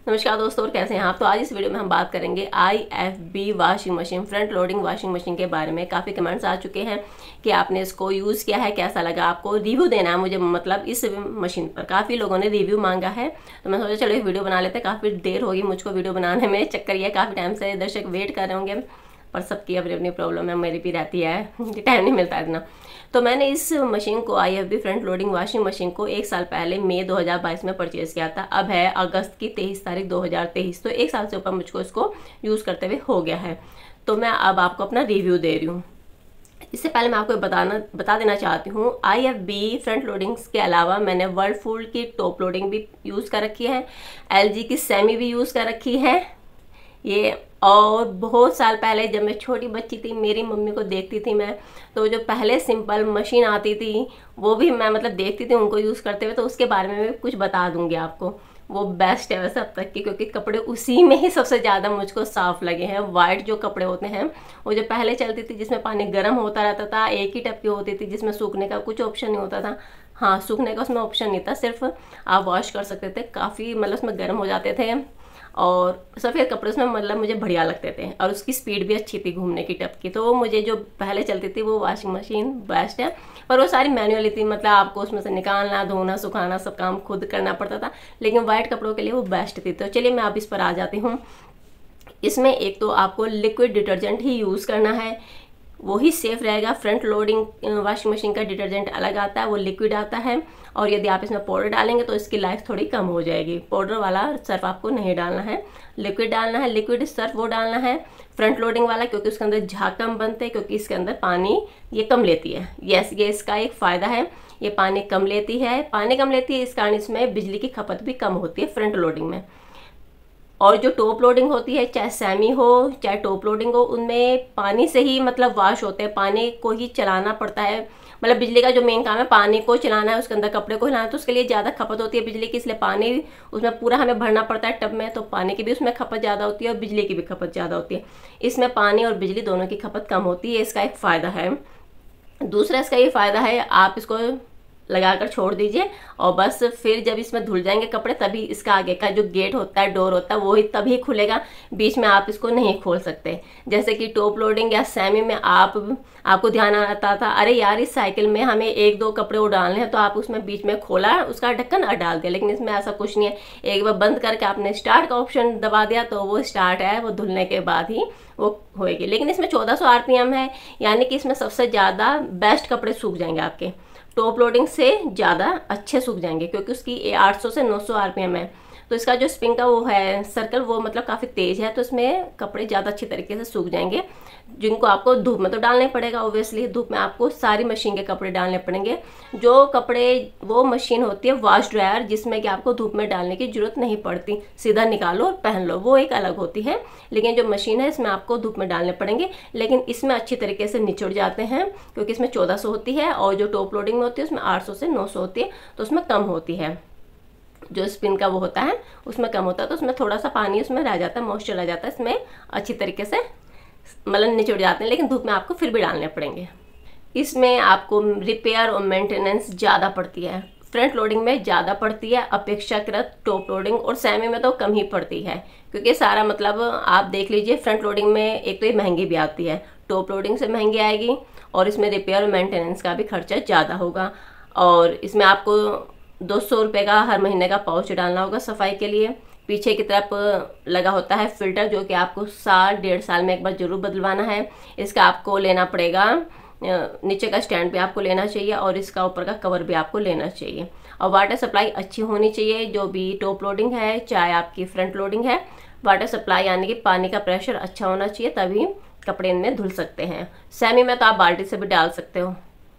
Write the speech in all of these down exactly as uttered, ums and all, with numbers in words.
नमस्कार दोस्तों, और कैसे हैं आप। तो आज इस वीडियो में हम बात करेंगे I F B washing machine, front loading washing machine के बारे में। काफ़ी कमेंट्स आ चुके हैं कि आपने इसको यूज़ किया है, कैसा लगा, आपको रिव्यू देना है मुझे, मतलब इस मशीन पर काफ़ी लोगों ने रिव्यू मांगा है। तो मैं सोचा चलो एक वीडियो बना लेते हैं। काफ़ी देर होगी मुझको वीडियो बनाने में, चक्कर ये काफ़ी टाइम से दर्शक वेट कर रहे होंगे, पर सबकी अपनी अपनी प्रॉब्लम है, मेरी भी रहती है, टाइम नहीं मिलता इतना। तो मैंने इस मशीन को I F B front loading washing machine को एक साल पहले मई दो हज़ार बाईस में परचेज़ किया था। अब है अगस्त की तेईस तारीख दो हज़ार तेईस, तो एक साल से ऊपर मुझको इसको यूज़ करते हुए हो गया है। तो मैं अब आपको अपना रिव्यू दे रही हूँ। इससे पहले मैं आपको बताना बता देना चाहती हूँ, I F B front loadings के अलावा मैंने वर्लपूल की टॉप लोडिंग भी यूज़ कर रखी है, एल जी की सेमी भी यूज़ कर रखी है ये। और बहुत साल पहले जब मैं छोटी बच्ची थी, मेरी मम्मी को देखती थी मैं, तो जो पहले सिंपल मशीन आती थी वो भी मैं मतलब देखती थी उनको यूज़ करते हुए, तो उसके बारे में मैं कुछ बता दूंगी आपको। वो बेस्ट है वैसे अब तक की, क्योंकि कपड़े उसी में ही सबसे ज़्यादा मुझको साफ़ लगे हैं। वाइट जो कपड़े होते हैं, वो जो पहले चलती थी जिसमें पानी गर्म होता रहता था, एक ही टप की होती थी, जिसमें सूखने का कुछ ऑप्शन नहीं होता था। हाँ, सूखने का उसमें ऑप्शन नहीं था, सिर्फ आप वॉश कर सकते थे। काफ़ी मतलब उसमें गर्म हो जाते थे और सफ़ेद कपड़े उसमें मतलब मुझे बढ़िया लगते थे, और उसकी स्पीड भी अच्छी थी घूमने की टप की। तो वो मुझे जो पहले चलती थी वो वॉशिंग मशीन बेस्ट है, पर वो सारी मैनुअली थी, मतलब आपको उसमें से निकालना, धोना, सुखाना सब काम खुद करना पड़ता था, लेकिन वाइट कपड़ों के लिए वो बेस्ट थी। तो चलिए मैं अब इस पर आ जाती हूँ। इसमें एक तो आपको लिक्विड डिटर्जेंट ही यूज़ करना है, वही सेफ रहेगा। फ्रंट लोडिंग वॉशिंग मशीन का डिटर्जेंट अलग आता है, वो लिक्विड आता है, और यदि आप इसमें पाउडर डालेंगे तो इसकी लाइफ थोड़ी कम हो जाएगी। पाउडर वाला सर्फ आपको नहीं डालना है, लिक्विड डालना है। लिक्विड सर्फ वो डालना है फ्रंट लोडिंग वाला, क्योंकि उसके अंदर झाग कम बनते हैं, क्योंकि इसके अंदर पानी ये कम लेती है। यस, ये इसका एक फ़ायदा है, ये पानी कम लेती है। पानी कम लेती है इस कारण इसमें बिजली की खपत भी कम होती है फ्रंट लोडिंग में। और जो टॉप लोडिंग होती है, चाहे सेमी हो चाहे टॉप लोडिंग हो, उनमें पानी से ही मतलब वॉश होते हैं, पानी को ही चलाना पड़ता है। मतलब बिजली का जो मेन काम है पानी को चलाना है, उसके अंदर कपड़े को हिलाना, तो उसके लिए ज़्यादा खपत होती है बिजली की, इसलिए पानी उसमें पूरा हमें भरना पड़ता है टब में, तो पानी की भी उसमें खपत ज़्यादा होती है और बिजली की भी खपत ज़्यादा होती है। इसमें पानी और बिजली दोनों की खपत कम होती है, इसका एक फ़ायदा है। दूसरा इसका ये फ़ायदा है, आप इसको लगाकर छोड़ दीजिए और बस फिर जब इसमें धुल जाएंगे कपड़े, तभी इसका आगे का जो गेट होता है, डोर होता है, वो ही तभी खुलेगा, बीच में आप इसको नहीं खोल सकते। जैसे कि टॉप लोडिंग या सेमी में आप आपको ध्यान आता था, अरे यार इस साइकिल में हमें एक दो कपड़े उड़ालने हैं, तो आप उसमें बीच में खोला, उसका ढक्कन डाल दिया। लेकिन इसमें ऐसा कुछ नहीं है, एक बार बंद करके आपने स्टार्ट का ऑप्शन दबा दिया तो वो स्टार्ट है, वो धुलने के बाद ही वो होएगी। लेकिन इसमें चौदह सौ आर पी एम है, यानी कि इसमें सबसे ज़्यादा बेस्ट कपड़े सूख जाएंगे आपके, टॉप लोडिंग से ज़्यादा अच्छे सूख जाएंगे, क्योंकि उसकी आठ सौ से नौ सौ आर पी एम है। तो इसका जो स्पिन का वो है सर्कल, वो मतलब काफ़ी तेज़ है, तो इसमें कपड़े ज़्यादा अच्छी तरीके से सूख जाएंगे, जिनको आपको धूप में तो डालना पड़ेगा। ऑब्वियसली धूप में आपको सारी मशीन के कपड़े डालने पड़ेंगे। जो कपड़े, वो मशीन होती है वॉश ड्रायर, जिसमें कि आपको धूप में डालने की जरूरत नहीं पड़ती, सीधा निकालो और पहन लो, वो एक अलग होती है। लेकिन जो मशीन है इसमें आपको धूप में डालने पड़ेंगे, लेकिन इसमें अच्छी तरीके से निचुड़ जाते हैं, क्योंकि इसमें चौदह सौ होती है, और जो टॉप लोडिंग में होती है उसमें आठ सौ से नौ सौ होती है, तो उसमें कम होती है। जो स्पिन का वो होता है उसमें कम होता है, तो उसमें थोड़ा सा पानी उसमें रह जाता है, मॉइस्चर रह जाता है, इसमें अच्छी तरीके से मतलब निचुड़ जाते हैं, लेकिन धूप में आपको फिर भी डालने पड़ेंगे। इसमें आपको रिपेयर और मेंटेनेंस ज़्यादा पड़ती है, फ्रंट लोडिंग में ज़्यादा पड़ती है अपेक्षाकृत टॉप लोडिंग, और सेमी में तो कम ही पड़ती है, क्योंकि सारा मतलब आप देख लीजिए, फ्रंट लोडिंग में एक तो ये महंगी भी आती है, टॉप लोडिंग से महंगी आएगी, और इसमें रिपेयर और मेंटेनेंस का भी खर्चा ज़्यादा होगा। और इसमें आपको दो सौ रुपये का हर महीने का पाउच डालना होगा सफाई के लिए। पीछे की तरफ लगा होता है फिल्टर, जो कि आपको साल डेढ़ साल में एक बार जरूर बदलवाना है। इसका आपको लेना पड़ेगा, नीचे का स्टैंड भी आपको लेना चाहिए, और इसका ऊपर का कवर भी आपको लेना चाहिए। और वाटर सप्लाई अच्छी होनी चाहिए, जो भी टॉप लोडिंग है चाहे आपकी फ्रंट लोडिंग है, वाटर सप्लाई यानी कि पानी का प्रेशर अच्छा होना चाहिए, तभी कपड़े इनमें धुल सकते हैं। सेमी में तो आप बाल्टी से भी डाल सकते हो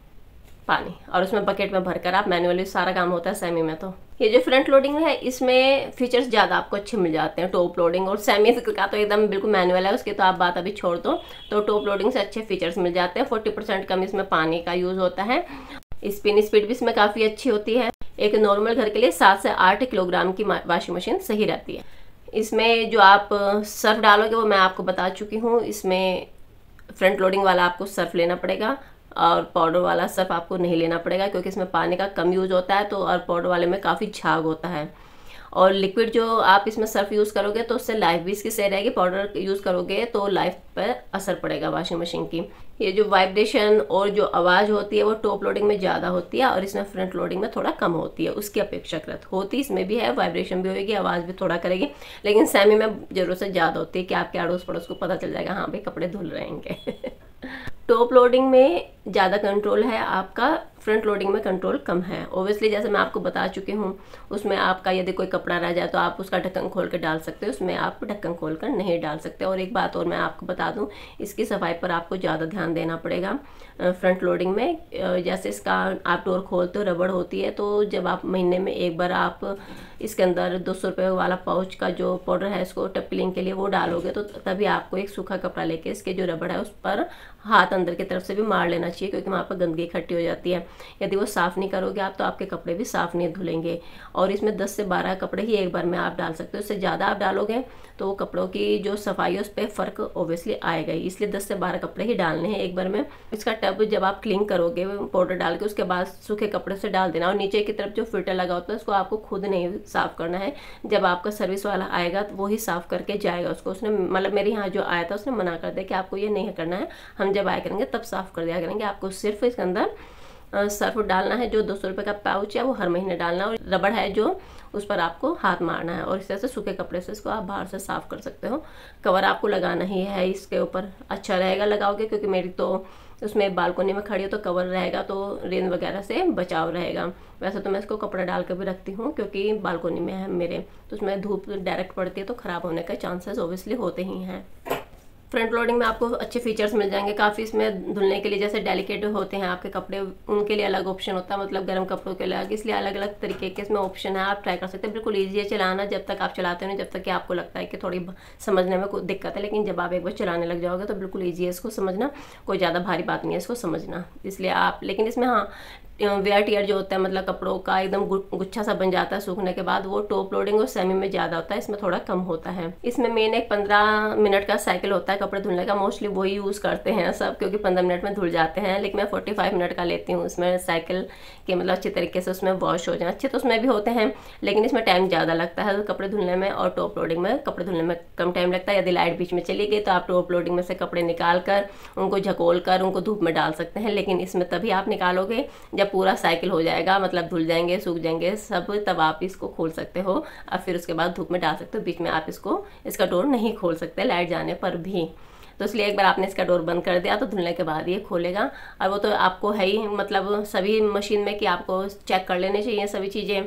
पानी, और उसमें बकेट में भरकर आप मैनुअली सारा काम होता है सेमी में। तो ये जो फ्रंट लोडिंग है इसमें फीचर्स ज़्यादा आपको अच्छे मिल जाते हैं टॉप लोडिंग, और सेमी का तो एकदम बिल्कुल मैनुअल है, उसकी तो आप बात अभी छोड़ दो। तो टॉप लोडिंग से अच्छे फीचर्स मिल जाते हैं, फोर्टी परसेंट कम इसमें पानी का यूज़ होता है, स्पिन स्पीड भी इसमें काफ़ी अच्छी होती है। एक नॉर्मल घर के लिए सात से आठ किलोग्राम की वॉशिंग मशीन सही रहती है। इसमें जो आप सर्फ डालोगे वो मैं आपको बता चुकी हूँ, इसमें फ्रंट लोडिंग वाला आपको सर्फ लेना पड़ेगा, और पाउडर वाला सर्फ आपको नहीं लेना पड़ेगा, क्योंकि इसमें पानी का कम यूज होता है, तो और पाउडर वाले में काफ़ी झाग होता है। और लिक्विड जो आप इसमें सर्फ यूज़ करोगे तो उससे लाइफ भी इसकी सही रहेगी, पाउडर यूज़ करोगे तो लाइफ पर असर पड़ेगा वॉशिंग मशीन की। ये जो वाइब्रेशन और जो आवाज़ होती है वो टॉप लोडिंग में ज़्यादा होती है और इसमें फ्रंट लोडिंग में थोड़ा कम होती है, उसकी अपेक्षाकृत होती इसमें भी है, वाइब्रेशन भी होगी, आवाज़ भी थोड़ा करेगी, लेकिन सेमी में ज़रूरत से ज़्यादा होती है कि आपके अड़ोस पड़ोस को पता चल जाएगा हाँ भाई कपड़े धुल रहेंगे। टॉप लोडिंग में ज़्यादा कंट्रोल है आपका, फ्रंट लोडिंग में कंट्रोल कम है। ओबियसली जैसे मैं आपको बता चुकी हूँ, उसमें आपका यदि कोई कपड़ा रह जाए तो आप उसका ढक्कन खोल कर डाल सकते हो, उसमें आप ढक्कन खोल कर नहीं डाल सकते। और एक बात और मैं आपको बता दूँ, इसकी सफाई पर आपको ज़्यादा ध्यान देना पड़ेगा फ्रंट लोडिंग में। जैसे इसका आप डोर खोलते हो, रबड़ होती है, तो जब आप महीने में एक बार आप इसके अंदर दो सौ रुपये वाला पाउच का जो पाउडर है इसको टप क्लीन के लिए वो डालोगे, तो तभी आपको एक सूखा कपड़ा लेके इसके जो रबड़ है उस पर हाथ अंदर की तरफ से भी मार लेना चाहिए, क्योंकि वहाँ पर गंदगी इकट्ठी हो जाती है। यदि वो साफ़ नहीं करोगे आप तो आपके कपड़े भी साफ़ नहीं धुलेंगे। और इसमें दस से बारह कपड़े ही एक बार में आप डाल सकते हो, उससे ज़्यादा आप डालोगे तो वो कपड़ों की जो सफाई है उस पर फ़र्क ओबियसली आएगा ही, इसलिए दस से बारह कपड़े ही डालने हैं एक बार में। इसका टब जब आप क्लीन करोगे पाउडर डाल के उसके बाद सूखे कपड़े से डाल देना, और नीचे की तरफ जो फिल्टर लगा होता है उसको आपको खुद नहीं साफ़ करना है, जब आपका सर्विस वाला आएगा तो वो ही साफ़ करके जाएगा उसको। उसने मतलब मेरे यहाँ जो आया था उसने मना कर दिया कि आपको ये नहीं करना है, हम जब आया करेंगे तब साफ़ कर दिया करेंगे, आपको सिर्फ इसके अंदर सर्फ डालना है, जो दो सौ रुपये का पाउच है वो हर महीने डालना है, और रबड़ है जो उस पर आपको हाथ मारना है, और इस तरह से सूखे कपड़े से इसको आप बाहर से साफ़ कर सकते हो। कवर आपको लगाना ही है इसके ऊपर, अच्छा रहेगा लगाओगे, क्योंकि मेरी तो उसमें बालकोनी में खड़ी हो तो कवर रहेगा तो रेन वगैरह से बचाव रहेगा। वैसे तो मैं इसको कपड़ा डाल के भी रखती हूँ क्योंकि बालकोनी में है मेरे, तो उसमें धूप डायरेक्ट पड़ती है तो ख़राब होने के चांसेस ओबियसली होते ही हैं। फ्रंट लोडिंग में आपको अच्छे फीचर्स मिल जाएंगे काफ़ी इसमें धुलने के लिए, जैसे डेलिकेट होते हैं आपके कपड़े उनके लिए अलग ऑप्शन होता है, मतलब गर्म कपड़ों के लिए अलग, इसलिए अलग अलग तरीके के इसमें ऑप्शन है, आप ट्राई कर सकते हैं। बिल्कुल ईजी है चलाना, जब तक आप चलाते हो जब तक कि आपको लगता है कि थोड़ी समझने में कोई दिक्कत है, लेकिन जब आप एक बार चलाने लग जाओगे तो बिल्कुल ईजी है इसको समझना, कोई ज़्यादा भारी बात नहीं है इसको समझना। इसलिए आप, लेकिन इसमें हाँ वेयर टियर जो होता है मतलब कपड़ों का एकदम गुच्छा सा बन जाता है सूखने के बाद, वो टॉप लोडिंग और सेमी में ज़्यादा होता है, इसमें थोड़ा कम होता है। इसमें मेन एक पंद्रह मिनट का साइकिल होता है कपड़े धुलने का, मोस्टली वही यूज़ करते हैं सब, क्योंकि पंद्रह मिनट में धुल जाते हैं, लेकिन मैं फोर्टी फाइव मिनट का लेती हूँ उसमें साइकिल के, मतलब अच्छे तरीके से उसमें वॉश हो जाए। अच्छे तो उसमें भी होते हैं लेकिन इसमें टाइम ज़्यादा लगता है कपड़े धुलने में, और टॉप लोडिंग में कपड़े धुलने में कम टाइम लगता है। यदि लाइट बीच में चली गई तो आप टॉप लोडिंग में से कपड़े निकाल कर उनको झकोल कर उनको धूप में डाल सकते हैं, लेकिन इसमें तभी आप निकालोगे जब पूरा साइकिल हो जाएगा, मतलब धुल जाएंगे सूख जाएंगे सब, तब आप इसको खोल सकते हो और फिर उसके बाद धूप में डाल सकते हो। बीच में आप इसको इसका डोर नहीं खोल सकते लाइट जाने पर भी, तो इसलिए एक बार आपने इसका डोर बंद कर दिया तो धुलने के बाद ये खोलेगा। और वो तो आपको है ही, मतलब सभी मशीन में कि आपको चेक कर लेने चाहिए सभी चीज़ें,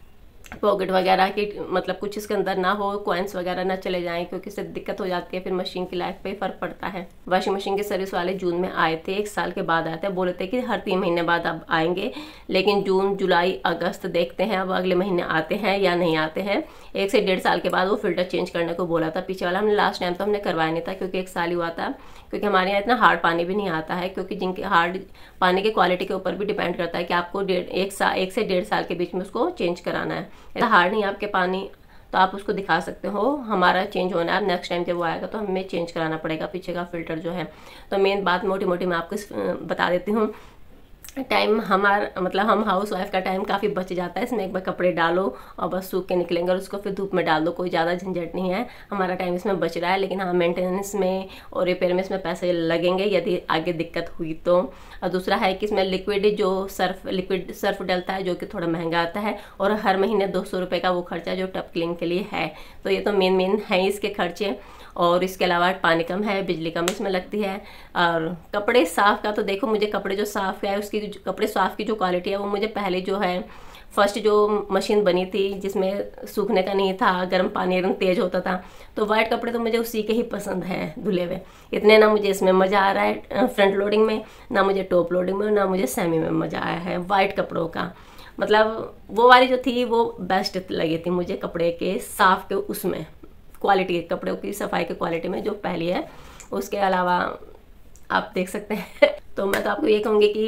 पॉकेट वगैरह की मतलब कुछ इसके अंदर ना हो, कॉइन्स वगैरह ना चले जाएं, क्योंकि इससे दिक्कत हो जाती है, फिर मशीन की लाइफ पे फ़र्क पड़ता है। वॉशिंग मशीन के सर्विस वाले जून में आए थे, एक साल के बाद आए थे, बोले थे कि हर तीन महीने बाद अब आएंगे, लेकिन जून जुलाई अगस्त देखते हैं अब अगले महीने आते हैं या नहीं आते हैं। एक से डेढ़ साल के बाद वो फिल्टर चेंज करने को बोला था पीछे वाला, हमने लास्ट टाइम तो हमने करवाया नहीं था क्योंकि एक साल ही हुआ था, क्योंकि हमारे यहाँ इतना हार्ड पानी भी नहीं आता है, क्योंकि जिनके हार्ड पानी की क्वालिटी के ऊपर भी डिपेंड करता है कि आपको डेढ़ एक साल एक से डेढ़ साल के बीच में उसको चेंज कराना है। ऐसा हार्ड नहीं आपके पानी तो आप उसको दिखा सकते हो हमारा चेंज होना है, नेक्स्ट टाइम जब वो आएगा तो हमें चेंज कराना पड़ेगा पीछे का फिल्टर जो है। तो मेन बात मोटी मोटी मैं आपको बता देती हूँ। टाइम हमारा मतलब हम हाउस वाइफ का टाइम काफ़ी बच जाता है, इसमें एक बार कपड़े डालो और बस सूख के निकलेंगे और उसको फिर धूप में डाल दो, कोई ज़्यादा झंझट नहीं है, हमारा टाइम इसमें बच रहा है। लेकिन हाँ मेंटेनेंस में और रिपेयर में इसमें पैसे लगेंगे यदि आगे दिक्कत हुई तो। और दूसरा है कि इसमें लिक्विड जो सर्फ लिक्विड सर्फ डलता है जो कि थोड़ा महंगा आता है, और हर महीने दो सौ रुपये का वो खर्चा जो टप क्लीन के लिए है, तो ये तो मेन मेन है इसके खर्चे। और इसके अलावा पानी कम है, बिजली कम इसमें लगती है। और कपड़े साफ़ का तो देखो, मुझे कपड़े जो साफ़ है उसकी कपड़े साफ़ की जो क्वालिटी है वो मुझे पहले जो है फर्स्ट जो मशीन बनी थी जिसमें सूखने का नहीं था, गर्म पानी एकदम तेज़ होता था, तो वाइट कपड़े तो मुझे उसी के ही पसंद है धुले हुए। इतने ना मुझे इसमें मज़ा आ रहा है फ्रंट लोडिंग में, ना मुझे टॉप लोडिंग में, ना मुझे सेमी में मज़ा आया है वाइट कपड़ों का। मतलब वो वाली जो थी वो बेस्ट लगी थी मुझे कपड़े के साफ़ के उसमें क्वालिटी, कपड़ों की सफाई की क्वालिटी में जो पहली है। उसके अलावा आप देख सकते हैं तो मैं तो आपको ये कहूँगी कि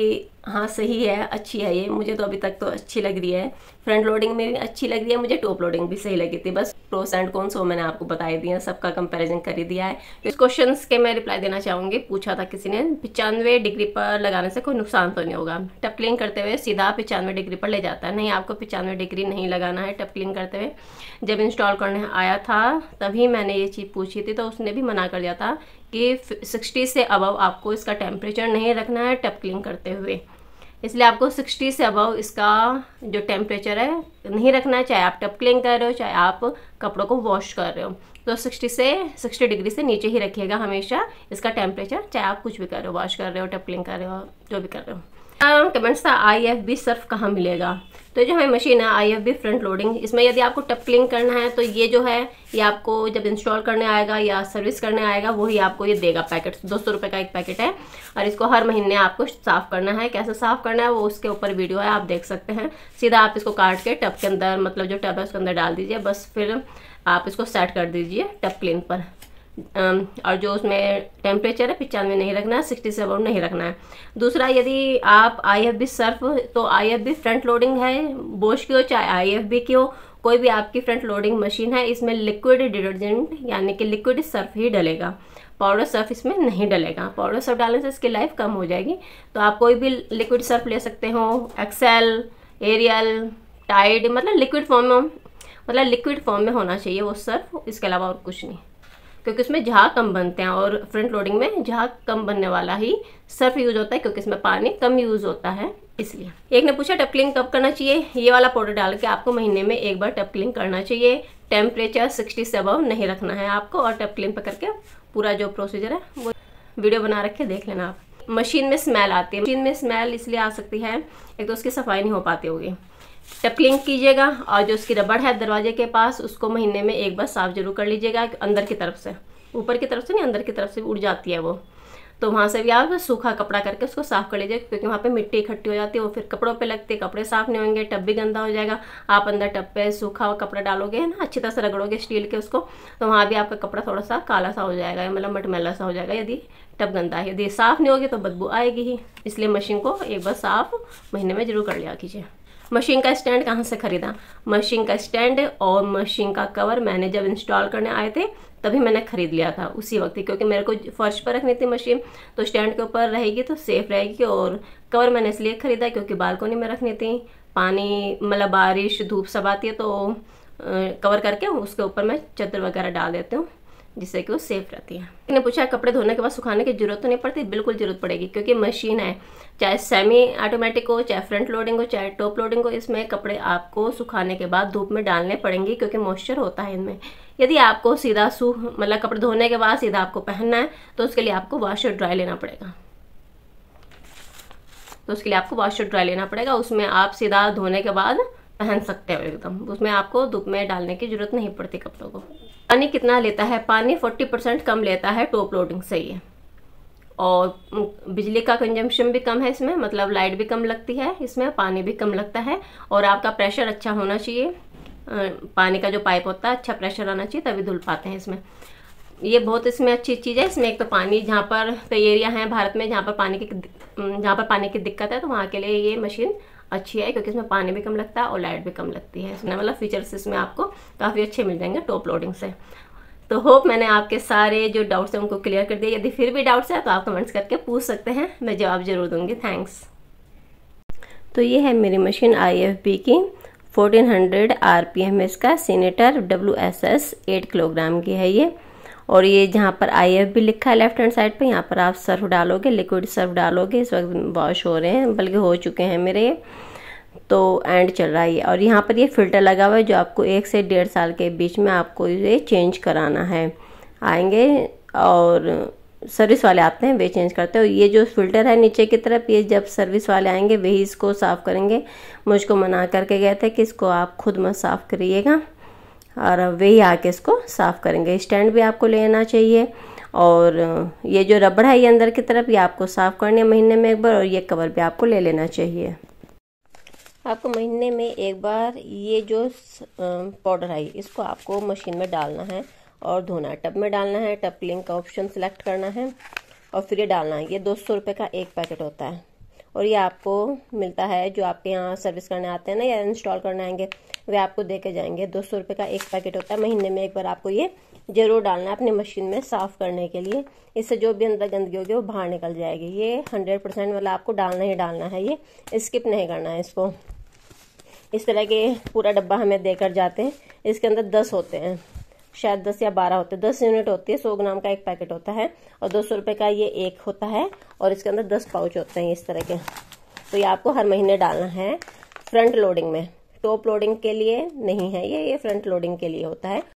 हाँ सही है, अच्छी है ये, मुझे तो अभी तक तो अच्छी लग रही है। फ्रंट लोडिंग में भी अच्छी लग रही है मुझे, टॉप लोडिंग भी सही लगी थी। बस प्रोस एंड कॉन्स वो मैंने आपको बता ही दिया, सबका कंपैरिजन कर ही दिया है। इस क्वेश्चन के मैं रिप्लाई देना चाहूँगी। पूछा था किसी ने, पचानवे डिग्री पर लगाने से कोई नुकसान तो नहीं होगा? टप क्लीन करते हुए सीधा पचानवे डिग्री पर ले जाता है। नहीं, आपको पचानवे डिग्री नहीं लगाना है टप क्लीन करते हुए। जब इंस्टॉल करने आया था तभी मैंने ये चीज़ पूछी थी, तो उसने भी मना कर दिया था कि सिक्सटी से अबव आपको इसका टेम्परेचर नहीं रखना है टप क्लीन करते हुए। इसलिए आपको साठ से अबव इसका जो टेम्परेचर है नहीं रखना है, चाहे आप टप क्लीन कर रहे हो चाहे आप कपड़ों को वॉश कर रहे हो। तो साठ से साठ डिग्री से नीचे ही रखिएगा हमेशा इसका टेम्परेचर, चाहे आप कुछ भी कर रहे हो, वॉश कर रहे हो, टप क्लीन कर रहे हो, जो भी कर रहे हो। कमेंट्स था आई एफ बी सर्फ कहाँ मिलेगा? तो जो है मशीन है I F B front loading, इसमें यदि आपको टप क्लीन करना है तो ये जो है ये आपको जब इंस्टॉल करने आएगा या सर्विस करने आएगा वही आपको ये देगा पैकेट। दो सौ रुपये का एक पैकेट है और इसको हर महीने आपको साफ़ करना है। कैसे साफ़ करना है वो उसके ऊपर वीडियो है, आप देख सकते हैं। सीधा आप इसको काट के टब के अंदर, मतलब जो टब है उसके अंदर डाल दीजिए, बस फिर आप इसको सेट कर दीजिए टप क्लीन पर। और जो उसमें टेम्परेचर है पचानवे नहीं रखना है, सिक्सटी से अबाउट नहीं रखना है। दूसरा, यदि आप आई एफ बी सर्फ, तो I F B front loading है, बोश की हो चाहे आई एफ बी की हो, कोई भी आपकी फ्रंट लोडिंग मशीन है, इसमें लिक्विड डिटर्जेंट यानी कि लिक्विड सर्फ ही डलेगा, पाउडर सर्फ इसमें नहीं डलेगा। पाउडर सर्फ डालने से इसकी लाइफ कम हो जाएगी। तो आप कोई भी लिक्विड सर्फ ले सकते हो, एक्सेल, एरियल, टाइड, मतलब लिक्विड फॉर्म में, मतलब लिक्विड फॉर्म में होना चाहिए वो सर्फ, इसके अलावा और कुछ नहीं, क्योंकि उसमें झाग कम बनते हैं और फ्रंट लोडिंग में झाग कम बनने वाला ही सर्फ यूज होता है, क्योंकि इसमें पानी कम यूज होता है इसलिए। एक ने पूछा टप क्लीन कब करना चाहिए? ये वाला पाउडर डाल के आपको महीने में एक बार टप क्लीन करना चाहिए। टेम्परेचर सिक्सटी से अबव नहीं रखना है आपको, और टप क्लीन पर करके पूरा जो प्रोसीजर है वो वीडियो बना रखे, देख लेना आप। मशीन में स्मेल आती है, मशीन में स्मेल इसलिए आ सकती है, एक तो उसकी सफाई नहीं हो पाती होगी। टप क्लीन कीजिएगा और जो उसकी रबड़ है दरवाजे के पास उसको महीने में एक बार साफ जरूर कर लीजिएगा, अंदर की तरफ से, ऊपर की तरफ से नहीं, अंदर की तरफ से उड़ जाती है वो, तो वहाँ से भी आप सूखा कपड़ा करके उसको साफ कर लीजिए, क्योंकि वहाँ पे मिट्टी इकट्ठी हो जाती है, वो फिर कपड़ों पे लगती है, कपड़े साफ नहीं होंगे, टब भी गंदा हो जाएगा। आप अंदर टब पे सूखा हुआ कपड़ा डालोगे ना, अच्छी तरह से रगड़ोगे स्टील के उसको, तो वहाँ भी आपका कपड़ा थोड़ा सा काला सा हो जाएगा, मतलब मटमैला सा हो जाएगा यदि टब गंदा है। यदि साफ़ नहीं होगी तो बदबू आएगी ही, इसलिए मशीन को एक बार साफ महीने में जरूर कर लिया कीजिए। मशीन का स्टैंड कहाँ से ख़रीदा? मशीन का स्टैंड और मशीन का कवर मैंने जब इंस्टॉल करने आए थे तभी मैंने ख़रीद लिया था उसी वक्त ही, क्योंकि मेरे को फर्श पर रखनी थी मशीन, तो स्टैंड के ऊपर रहेगी तो सेफ रहेगी। और कवर मैंने इसलिए ख़रीदा क्योंकि बालकोनी में रखनी थी, पानी मतलब बारिश धूप सब आती है तो कवर करके उसके ऊपर मैं चादर वगैरह डाल देती हूँ, जिससे कि वो सेफ रहती है। मैंने पूछा कपड़े धोने के बाद सुखाने की जरूरत तो नहीं पड़ती? बिल्कुल जरूरत पड़ेगी, क्योंकि मशीन है, चाहे सेमी ऑटोमेटिक हो, चाहे फ्रंट लोडिंग हो, चाहे टॉप लोडिंग हो, इसमें कपड़े आपको सुखाने के बाद धूप में डालने पड़ेंगे, क्योंकि मॉइस्चर होता है इनमें। यदि आपको सीधा सूख मतलब कपड़े धोने के बाद सीधा आपको पहनना है तो उसके लिए आपको वॉश और ड्राई लेना पड़ेगा, तो उसके लिए आपको वॉश और ड्राई लेना पड़ेगा। उसमें आप सीधा धोने के बाद पहन सकते हो एकदम, उसमें आपको धूप में डालने की जरूरत नहीं पड़ती कपड़ों को। पानी कितना लेता है? पानी चालीस परसेंट कम लेता है टॉप लोडिंग से ही है, और बिजली का कंजम्पशन भी कम है इसमें, मतलब लाइट भी कम लगती है इसमें, पानी भी कम लगता है, और आपका प्रेशर अच्छा होना चाहिए, पानी का जो पाइप होता है अच्छा प्रेशर आना चाहिए, तभी धुल पाते हैं इसमें। ये बहुत इसमें अच्छी चीज़ है। इसमें एक तो पानी, जहाँ पर कई एरिया हैं भारत में जहाँ पर पानी की जहाँ पर पानी की दिक्कत है, तो वहाँ के लिए ये मशीन अच्छी है, क्योंकि इसमें पानी भी कम लगता है और लाइट भी कम लगती है इसमें, मतलब फीचर्स इसमें आपको काफ़ी अच्छे मिल जाएंगे टॉप लोडिंग से। तो होप मैंने आपके सारे जो डाउट्स हैं उनको क्लियर कर दिए। यदि फिर भी डाउट्स है तो आप कमेंट्स करके पूछ सकते हैं, मैं जवाब जरूर दूंगी। थैंक्स। तो ये है मेरी मशीन आई एफ बी की, fourteen hundred R P M इसका Senator W S S eight kilogram की है ये। और ये जहाँ पर आई एफ बी लिखा है लेफ्ट हैंड साइड पे, यहाँ पर आप सर्फ डालोगे, लिक्विड सर्फ डालोगे। इस वक्त वॉश हो रहे हैं, बल्कि हो चुके हैं मेरे, तो एंड चल रहा है। और यहाँ पर ये फिल्टर लगा हुआ है जो आपको एक से डेढ़ साल के बीच में आपको ये चेंज कराना है। आएंगे और सर्विस वाले आते हैं, वे चेंज करते हैं। ये जो फिल्टर है नीचे की तरफ, ये जब सर्विस वाले आएंगे वही इसको साफ़ करेंगे। मुझको मना करके गए थे कि इसको आप खुद मत साफ़ करिएगा, और वही आके इसको साफ़ करेंगे। स्टैंड भी आपको लेना चाहिए, और ये जो रबड़ है ये अंदर की तरफ, ये आपको साफ़ करनी है महीने में एक बार, और ये कवर भी आपको ले लेना चाहिए। आपको महीने में एक बार ये जो पाउडर है इसको आपको मशीन में डालना है और धोना है। टब में डालना है, टब क्लीन का ऑप्शन सिलेक्ट करना है और फिर ये डालना है। ये दो सौ रुपये का एक पैकेट होता है, और ये आपको मिलता है, जो आपके यहाँ सर्विस करने आते हैं ना या इंस्टॉल करने आएंगे वे आपको दे के जाएंगे। दो सौ रुपये का एक पैकेट होता है। महीने में एक बार आपको ये जरूर डालना है अपनी मशीन में साफ करने के लिए। इससे जो भी अंदर गंदगी होगी वो बाहर निकल जाएगी। ये हंड्रेड परसेंट वाला आपको डालना ही डालना है, ये स्किप नहीं करना है इसको। इस तरह के पूरा डब्बा हमें देकर जाते हैं। इसके अंदर दस होते हैं, शायद दस या बारह होते हैं। दस यूनिट होती है, सौ ग्राम का एक पैकेट होता है और दो सौ रुपये का ये एक होता है और इसके अंदर दस पाउच होते हैं इस तरह के। तो ये आपको हर महीने डालना है फ्रंट लोडिंग में, टॉप लोडिंग के लिए नहीं है ये ये फ्रंट लोडिंग के लिए होता है।